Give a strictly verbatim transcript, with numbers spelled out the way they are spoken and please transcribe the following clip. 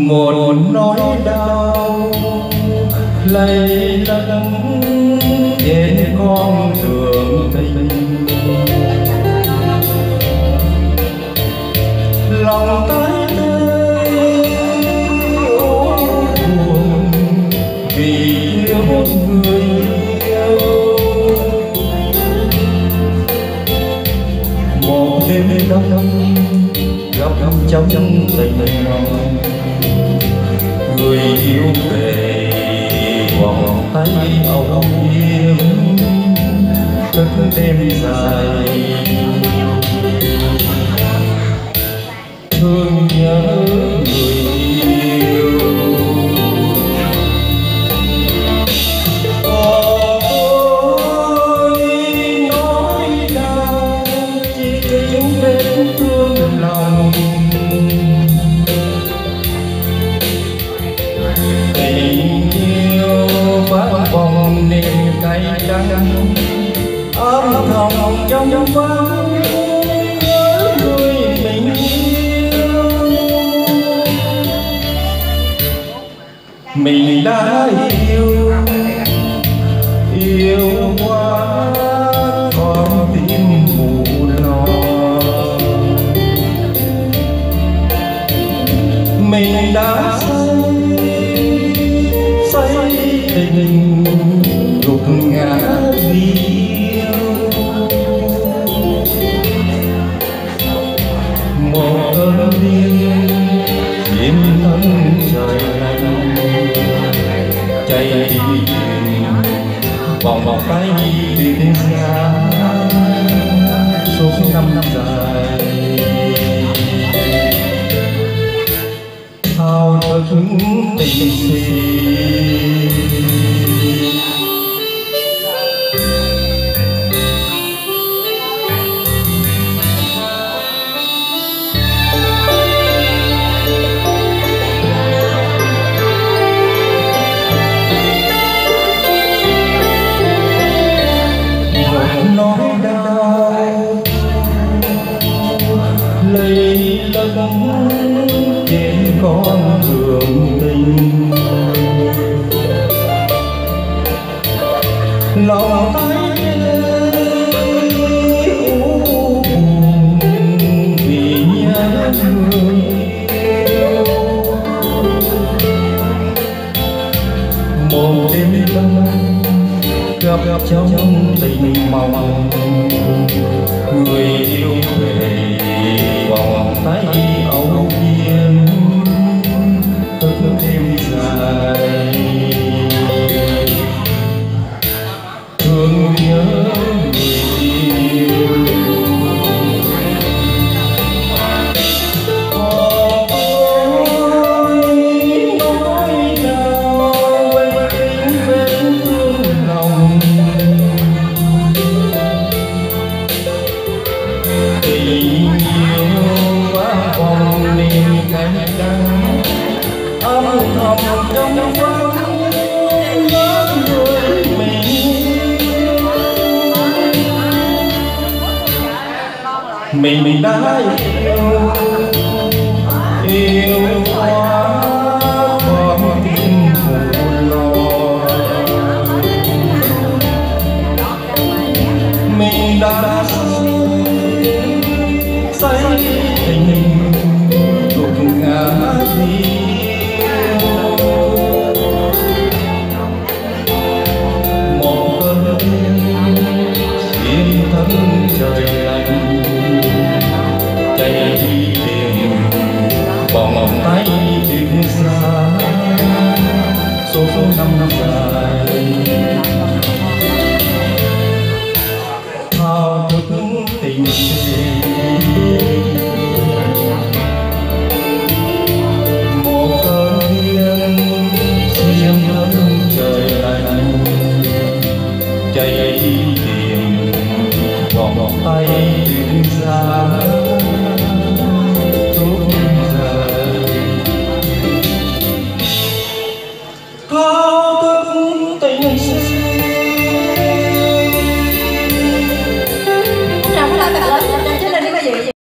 một nỗi đau lầy lẫn trên con đường tình, lòng tái tê ố buồn vì thiếu người yêu. Một đêm đông gặp trong tình mộng, người yêu về vòng tay âu yếm cất đêm dài, thương nhớ người yêu. Ôi nói đau chỉ những vết thương lòng, tình yêu vang vòng niềm cay đắng âm thầm trong vắng nhớ người mình yêu. Mình đã yêu yêu quá con tim mù lo, mình đã say tình gục ngã vì yêu. Một cơn điên chìm thân trời lạnh, chạy đi vòng vòng tay tìm xa suốt năm dài. Thao thức tình si nỗi đau lầy lẫn trên con đường tình, lòng tay u buồn vì nhớ người yêu. Một đêm đông gặp trong tình mộng, người yêu về vòng tay âu yếm thức đêm dài, thương nhớ người yêu. Tình yêu vang vòng niềm cay đắng âm thầm trong vắng nhớ người mình yêu. Mình đã yêu yêu quá con tim mù lo, mình đã say tình gục ngã vì yêu. Một cơn điên chìm thân trời lạnh, chạy đi tìm vòng tay tìm xa số năm năm dài. Thao thức tình si một cơn điên xiêm thân trời lạnh, chạy đi tìm vòng tay tìm xa suốt dài. Thao thức tình si. Không nào có la thật lớn.